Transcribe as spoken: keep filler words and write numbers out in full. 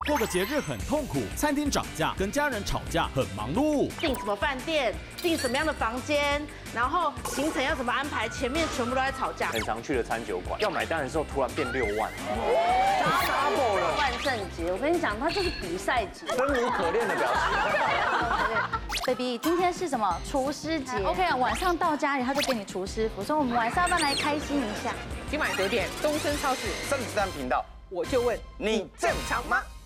过个节日很痛苦，餐厅涨价，跟家人吵架很忙碌。 订什么饭店，订什么样的房间，然后行程要怎么安排，前面全部都在吵架。 很常去的餐酒馆，要买单的时候突然变六万 ，double 了。万圣节，我跟你讲，它就是比赛节， 生无可恋的表情。baby， 今天是什么？厨师节。OK 啊，晚上到家里他就给你厨师服，所以我们晚上要不要来开心一下？ 今晚九点，东森超市三十三频道， 我就问你正常吗？